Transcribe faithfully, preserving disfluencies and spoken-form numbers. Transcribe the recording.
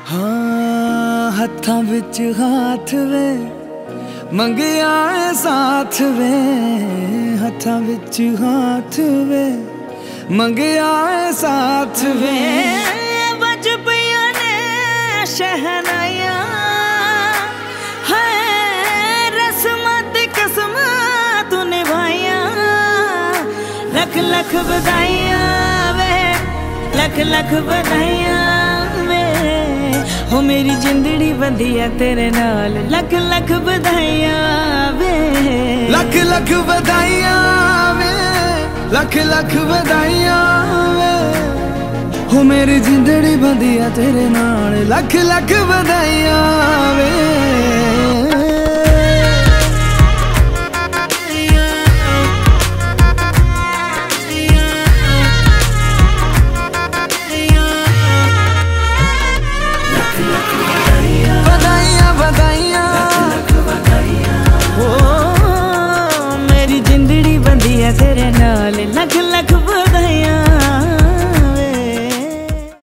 हाँ हत्थां विच हाथ वे मंगिया साथ वे, हत्थां विच हाथ वे मंगिया साथ वे। बज पिया ने शहनाया है रस्मां दी कसमां तू निभाया। लख लख बधाइयां वे, लख लख बधाइयां वे, हो मेरी जिंदड़ी बंधी है तेरे नाल। लख लख बधाइयां वे, लख लख बधाइयां वे, लख लख बधाइयां वे, हो मेरी जिंदड़ी बंधी है तेरे नाल। लख लख बधाइयां वे। तेरे नाल लख लख